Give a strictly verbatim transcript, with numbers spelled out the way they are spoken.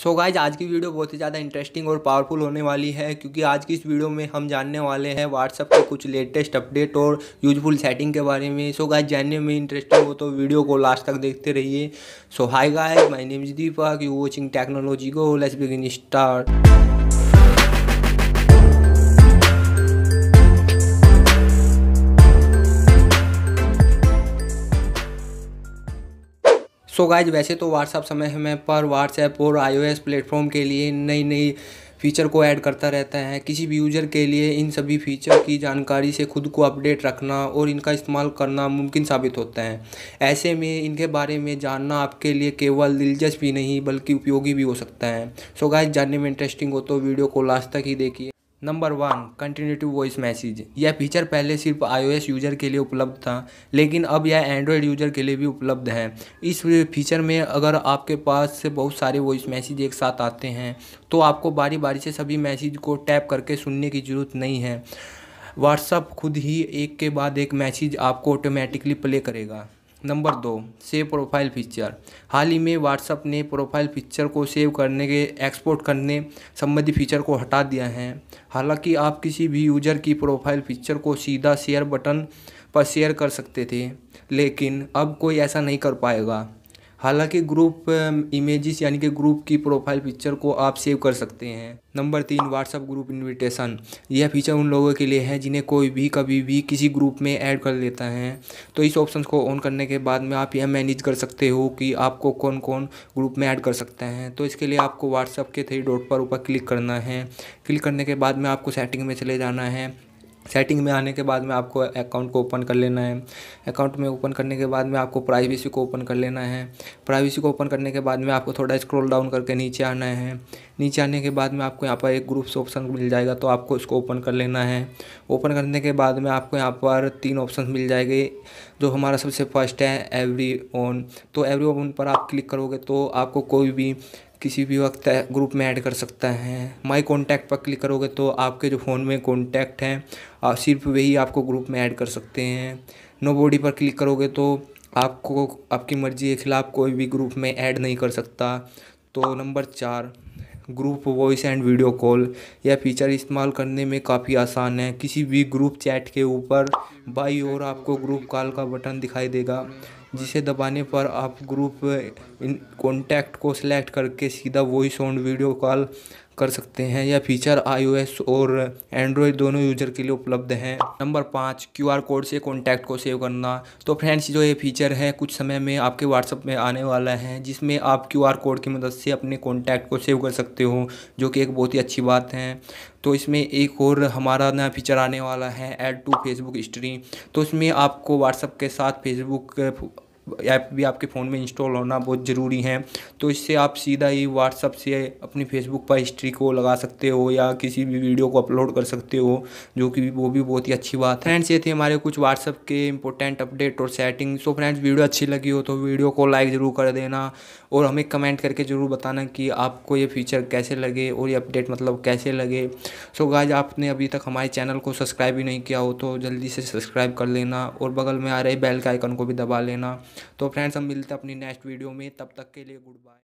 So guys आज की video बहुत ही ज़्यादा इंटरेस्टिंग और पावरफुल होने वाली है, क्योंकि आज की इस वीडियो में हम जानने वाले हैं व्हाट्सएप के कुछ लेटेस्ट अपडेट और यूजफुल सेटिंग के बारे में। सो गाइज जानने में इंटरेस्टिंग हो तो वीडियो को लास्ट तक देखते रहिए। So hi guys, my name is Deepak, you watching technology go, let's begin start. So guys वैसे तो व्हाट्सएप समय समय पर व्हाट्सएप और आईओएस प्लेटफॉर्म के लिए नई नई फीचर को ऐड करता रहता है। किसी भी यूज़र के लिए इन सभी फीचर की जानकारी से खुद को अपडेट रखना और इनका इस्तेमाल करना मुमकिन साबित होता है। ऐसे में इनके बारे में जानना आपके लिए केवल दिलचस्प ही नहीं बल्कि उपयोगी भी हो सकता है। सो गाइज जानने में इंटरेस्टिंग हो तो वीडियो को लास्ट तक ही देखिए। Number one, continuity voice message. यह फीचर पहले सिर्फ आईओएस यूज़र के लिए उपलब्ध था, लेकिन अब यह एंड्रॉयड यूज़र के लिए भी उपलब्ध है। इस फीचर में अगर आपके पास से बहुत सारे वॉइस मैसेज एक साथ आते हैं तो आपको बारी बारी से सभी मैसेज को टैप करके सुनने की ज़रूरत नहीं है। व्हाट्सएप खुद ही एक के बाद एक मैसेज आपको ऑटोमेटिकली प्ले करेगा। नंबर दो, सेव प्रोफाइल फीचर। हाल ही में व्हाट्सएप ने प्रोफाइल पिक्चर को सेव करने के एक्सपोर्ट करने संबंधी फीचर को हटा दिया है। हालांकि आप किसी भी यूज़र की प्रोफाइल पिक्चर को सीधा शेयर बटन पर शेयर कर सकते थे, लेकिन अब कोई ऐसा नहीं कर पाएगा। हालांकि ग्रुप इमेजेस यानी कि ग्रुप की प्रोफाइल पिक्चर को आप सेव कर सकते हैं। नंबर तीन, व्हाट्सएप ग्रुप इनविटेशन। यह फीचर उन लोगों के लिए है जिन्हें कोई भी कभी भी किसी ग्रुप में ऐड कर लेता है। तो इस ऑप्शन को ऑन करने के बाद में आप यह मैनेज कर सकते हो कि आपको कौन कौन ग्रुप में ऐड कर सकते हैं। तो इसके लिए आपको व्हाट्सएप के थ्री डॉट पर ऊपर क्लिक करना है। क्लिक करने के बाद में आपको सेटिंग में चले जाना है। सेटिंग में आने के बाद में आपको अकाउंट को ओपन कर लेना है। अकाउंट में ओपन करने के बाद में आपको प्राइवेसी को ओपन कर लेना है। प्राइवेसी को ओपन करने के बाद में आपको थोड़ा स्क्रॉल डाउन करके नीचे आना है। नीचे आने के बाद में आपको यहाँ पर एक ग्रुप्स ऑप्शन मिल जाएगा, तो आपको इसको ओपन कर लेना है। ओपन करने के बाद में आपको यहाँ पर तीन ऑप्शन मिल जाएंगे। जो हमारा सबसे फर्स्ट है एवरी ऑन, तो एवरी ऑन पर आप क्लिक करोगे तो आपको कोई भी किसी भी वक्त ग्रुप में ऐड कर सकता है। माई कॉन्टैक्ट पर क्लिक करोगे तो आपके जो फ़ोन में कॉन्टैक्ट हैं आप सिर्फ वही आपको ग्रुप में ऐड कर सकते हैं। नो बॉडी पर क्लिक करोगे तो आपको आपकी मर्ज़ी के खिलाफ़ कोई भी ग्रुप में ऐड नहीं कर सकता। तो नंबर चार, group voice and video call. यह फीचर इस्तेमाल करने में काफ़ी आसान है। किसी भी ग्रुप चैट के ऊपर बाईं ओर आपको ग्रुप कॉल का बटन दिखाई देगा, जिसे दबाने पर आप ग्रुप इन कॉन्टैक्ट को सिलेक्ट करके सीधा वॉइस ऑन वीडियो कॉल कर सकते हैं। यह फीचर आईओएस और एंड्रॉयड दोनों यूज़र के लिए उपलब्ध है। नंबर पाँच, क्यूआर कोड से कॉन्टैक्ट को सेव करना। तो फ्रेंड्स, जो ये फीचर है कुछ समय में आपके व्हाट्सएप में आने वाला है, जिसमें आप क्यूआर कोड की मदद से अपने कॉन्टैक्ट को सेव कर सकते हो, जो कि एक बहुत ही अच्छी बात है। तो इसमें एक और हमारा नया फीचर आने वाला है, ऐड टू फेसबुक हिस्ट्री। तो इसमें आपको व्हाट्सएप के साथ फेसबुक ऐप भी आपके फ़ोन में इंस्टॉल होना बहुत ज़रूरी है। तो इससे आप सीधा ही व्हाट्सएप से अपनी फेसबुक पर हिस्ट्री को लगा सकते हो या किसी भी वीडियो को अपलोड कर सकते हो, जो कि वो भी बहुत ही अच्छी बात है। फ्रेंड्स, ये थे हमारे कुछ व्हाट्सएप के इंपॉर्टेंट अपडेट और सेटिंग। सो फ्रेंड्स, वीडियो अच्छी लगी हो तो वीडियो को लाइक ज़रूर कर देना और हमें कमेंट करके ज़रूर बताना कि आपको ये फीचर कैसे लगे और ये अपडेट मतलब कैसे लगे। सो गाइस, आपने अभी तक हमारे चैनल को सब्सक्राइब भी नहीं किया हो तो जल्दी से सब्सक्राइब कर लेना और बगल में आ रहे बेल के आइकन को भी दबा लेना। तो फ्रेंड्स, हम मिलते हैं अपनी नेक्स्ट वीडियो में, तब तक के लिए गुड बाय।